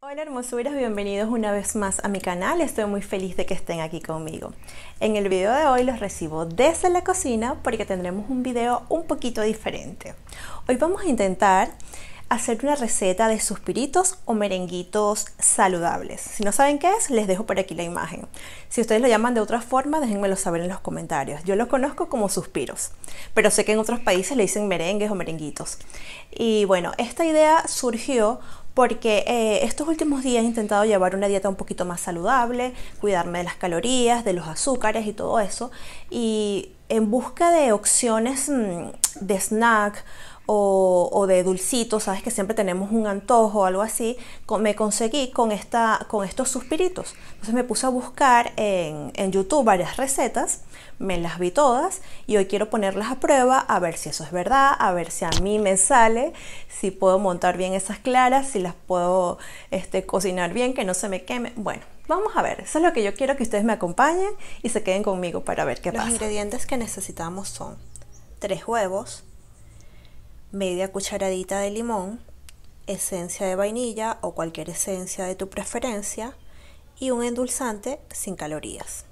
Hola hermosuras, bienvenidos una vez más a mi canal. Estoy muy feliz de que estén aquí conmigo. En el video de hoy los recibo desde la cocina porque tendremos un video un poquito diferente. Hoy vamos a intentar hacer una receta de suspiritos o merenguitos saludables. Si no saben qué es, les dejo por aquí la imagen. Si ustedes lo llaman de otra forma, déjenmelo saber en los comentarios. Yo los conozco como suspiros, pero sé que en otros países le dicen merengues o merenguitos. Y bueno, esta idea surgió porque estos últimos días he intentado llevar una dieta un poquito más saludable, cuidarme de las calorías, de los azúcares y todo eso, y en busca de opciones de snack o de dulcitos, sabes que siempre tenemos un antojo o algo así, me conseguí con estos suspiritos. Entonces me puse a buscar en YouTube varias recetas, me las vi todas y hoy quiero ponerlas a prueba a ver si eso es verdad, a ver si a mí me sale, si puedo montar bien esas claras, si las puedo cocinar bien, que no se me queme. Bueno, vamos a ver, eso es lo que yo quiero, que ustedes me acompañen y se queden conmigo para ver qué pasa. Los ingredientes que necesitamos son 3 huevos, media cucharadita de limón, esencia de vainilla o cualquier esencia de tu preferencia y un endulzante sin calorías.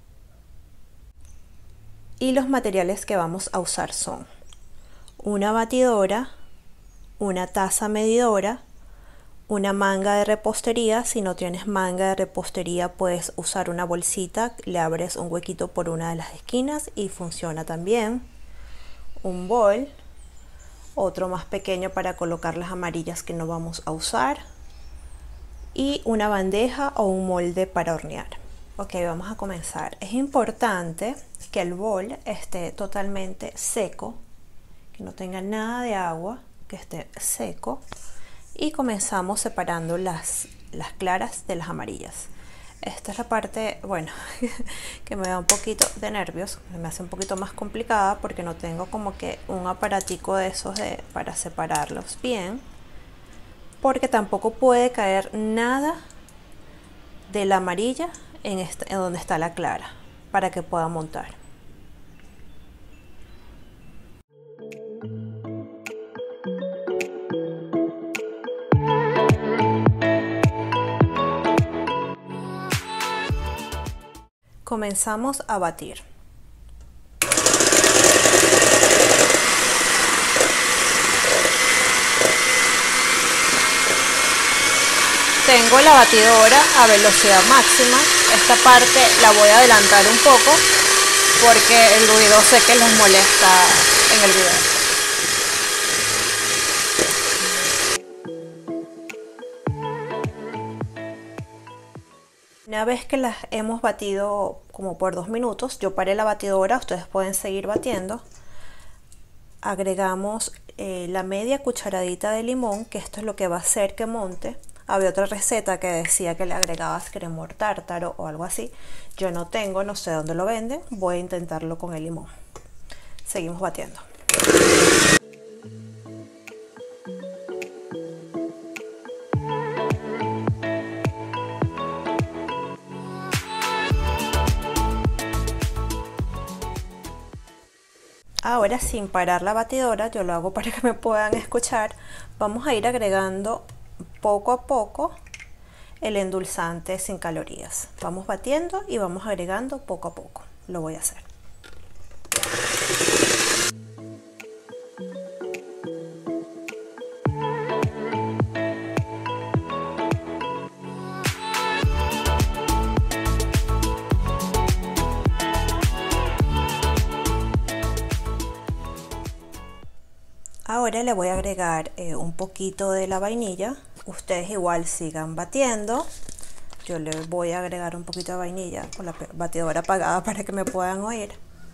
Y los materiales que vamos a usar son una batidora, una taza medidora, una manga de repostería. Si no tienes manga de repostería puedes usar una bolsita, le abres un huequito por una de las esquinas y funciona también. Un bol, otro más pequeño para colocar las amarillas que no vamos a usar y una bandeja o un molde para hornear. Ok, vamos a comenzar. Es importante que el bol esté totalmente seco, que no tenga nada de agua, que esté seco, y comenzamos separando las claras de las amarillas. Esta es la parte, bueno, que me da un poquito de nervios, me hace un poquito más complicada porque no tengo como que un aparatico de esos para separarlos bien, porque tampoco puede caer nada de la amarilla en donde está la clara para que pueda montar. Comenzamos a batir. Tengo la batidora a velocidad máxima. Esta parte la voy a adelantar un poco porque el ruido sé que les molesta en el video. Una vez que las hemos batido como por 2 minutos, yo paré la batidora, ustedes pueden seguir batiendo. Agregamos la media cucharadita de limón, que esto es lo que va a hacer que monte. Había otra receta que decía que le agregabas cremor tártaro o algo así. Yo no tengo, no sé dónde lo venden, voy a intentarlo con el limón. Seguimos batiendo. Ahora, sin parar la batidora, yo lo hago para que me puedan escuchar, vamos a ir agregando poco a poco el endulzante sin calorías. Vamos batiendo y vamos agregando poco a poco. Lo voy a hacer. Ahora le voy a agregar un poquito de la vainilla. Ustedes igual sigan batiendo. Yo le voy a agregar un poquito de vainilla con la batidora apagada para que me puedan oír.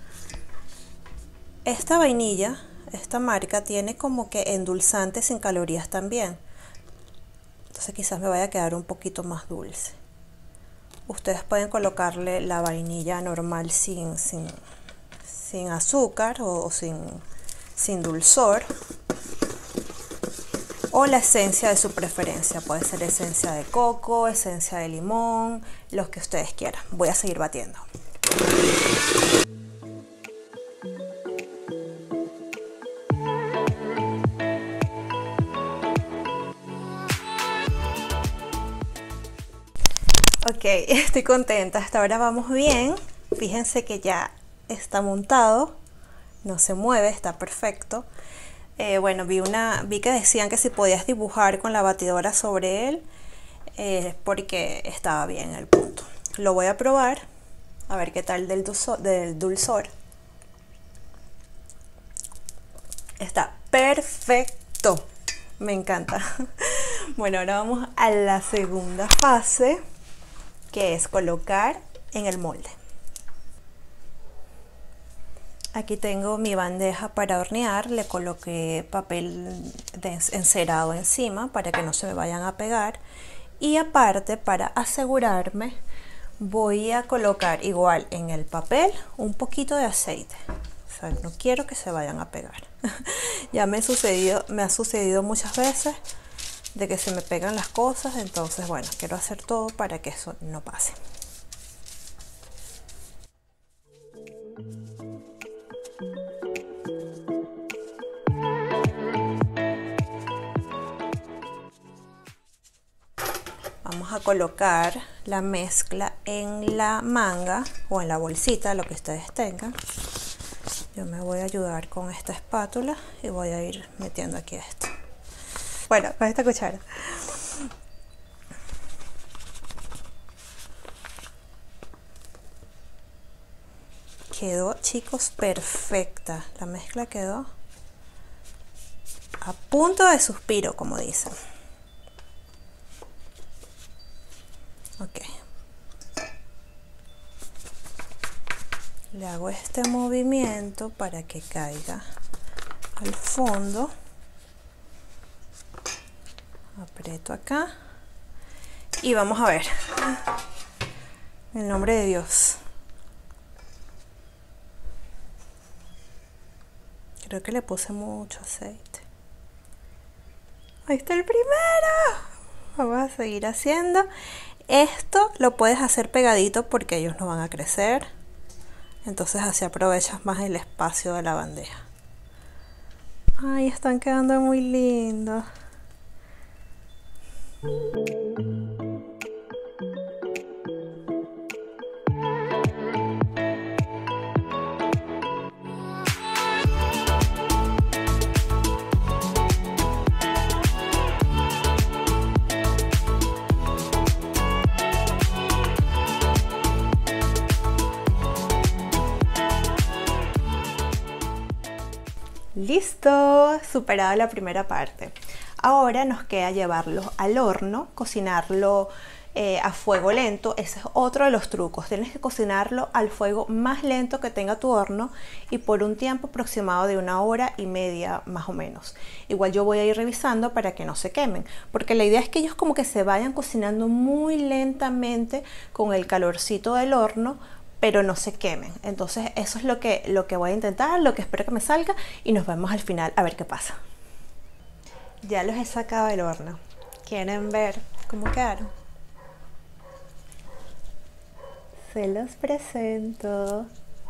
Esta vainilla, esta marca, tiene como que endulzante sin calorías también. Entonces quizás me vaya a quedar un poquito más dulce. Ustedes pueden colocarle la vainilla normal sin azúcar o sin dulzor, o la esencia de su preferencia, puede ser esencia de coco, esencia de limón, los que ustedes quieran. Voy a seguir batiendo. Ok, estoy contenta, hasta ahora vamos bien. Fíjense que ya está montado, no se mueve, está perfecto. Bueno, vi que decían que si podías dibujar con la batidora sobre él, porque estaba bien el punto. Lo voy a probar, a ver qué tal del dulzor. Está perfecto, me encanta. Bueno, ahora vamos a la segunda fase, que es colocar en el molde. Aquí tengo mi bandeja para hornear, le coloqué papel encerado encima para que no se me vayan a pegar, y aparte, para asegurarme, voy a colocar igual en el papel un poquito de aceite. O sea, no quiero que se vayan a pegar. Ya me ha sucedido muchas veces de que se me pegan las cosas, entonces bueno, quiero hacer todo para que eso no pase. Vamos a colocar la mezcla en la manga o en la bolsita, lo que ustedes tengan. Yo me voy a ayudar con esta espátula y voy a ir metiendo aquí esto. Bueno, con esta cuchara. Quedó, chicos, perfecta. La mezcla quedó a punto de suspiro, como dicen. Ok. Le hago este movimiento para que caiga al fondo. Aprieto acá. Y vamos a ver. En el nombre de Dios. Creo que le puse mucho aceite. Ahí está el primero. Vamos a seguir haciendo. Esto lo puedes hacer pegadito porque ellos no van a crecer. Entonces así aprovechas más el espacio de la bandeja. Ay, están quedando muy lindos. Listo, superada la primera parte. Ahora nos queda llevarlo al horno, cocinarlo a fuego lento. Ese es otro de los trucos. Tienes que cocinarlo al fuego más lento que tenga tu horno y por un tiempo aproximado de 1 hora y media más o menos. Igual yo voy a ir revisando para que no se quemen, porque la idea es que ellos como que se vayan cocinando muy lentamente con el calorcito del horno, pero no se quemen. Entonces eso es lo que voy a intentar, lo que espero que me salga, y nos vemos al final a ver qué pasa. Ya los he sacado del horno. ¿Quieren ver cómo quedaron? Se los presento.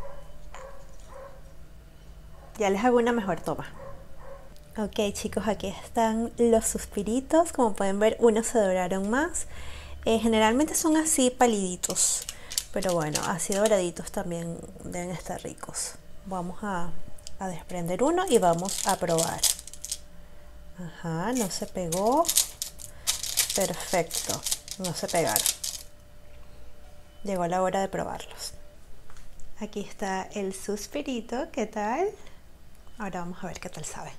Ya les hago una mejor toma. Ok, chicos, aquí están los suspiritos. Como pueden ver, unos se doraron más. Generalmente son así paliditos, pero bueno, así doraditos también deben estar ricos. Vamos a desprender uno y vamos a probar. Ajá, no se pegó. Perfecto, no se pegaron. Llegó la hora de probarlos. Aquí está el suspirito, ¿qué tal? Ahora vamos a ver qué tal sabe.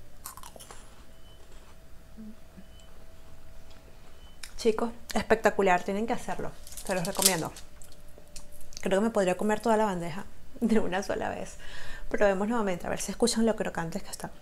Chicos, espectacular, tienen que hacerlo, se los recomiendo. Creo que me podría comer toda la bandeja de una sola vez. Probemos nuevamente, a ver si escuchan lo crocantes que están.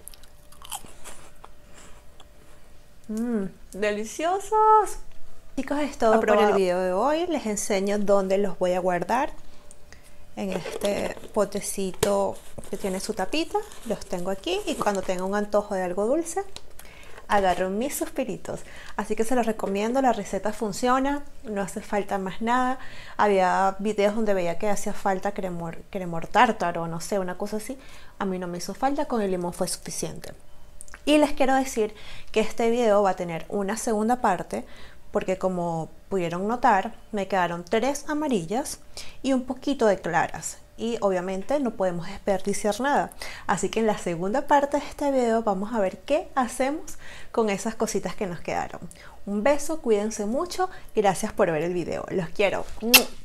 ¡Deliciosos! Chicos, es todo por el video de hoy. Les enseño dónde los voy a guardar. En este potecito que tiene su tapita, los tengo aquí, y cuando tenga un antojo de algo dulce, agarro mis suspiritos. Así que se los recomiendo, la receta funciona, no hace falta más nada. Había videos donde veía que hacía falta cremor tártaro, no sé, una cosa así. A mí no me hizo falta, con el limón fue suficiente. Y les quiero decir que este video va a tener una segunda parte, porque como pudieron notar, me quedaron 3 amarillas y un poquito de claras. Y obviamente no podemos desperdiciar nada. Así que en la segunda parte de este video vamos a ver qué hacemos con esas cositas que nos quedaron. Un beso, cuídense mucho, gracias por ver el video. Los quiero.